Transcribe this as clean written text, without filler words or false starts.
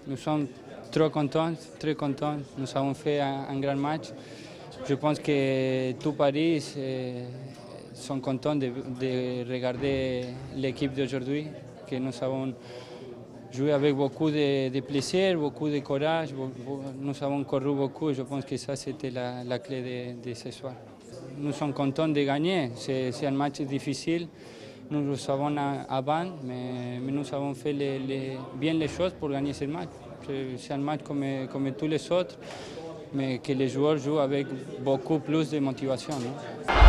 Nous sommes trop contents, très contents. Nous avons fait un grand match. Je pense que tout Paris sont contents de regarder l'équipe d'aujourd'hui, que nous avons joué avec beaucoup de plaisir, beaucoup de courage. Nous avons couru beaucoup. Je pense que ça, c'était la clé de ce soir. Nous sommes contents de gagner. C'est un match difficile. Nous le savons avant, mais nous avons fait bien les choses pour gagner ce match. C'est un match comme tous les autres, mais que les joueurs jouent avec beaucoup plus de motivation. Non?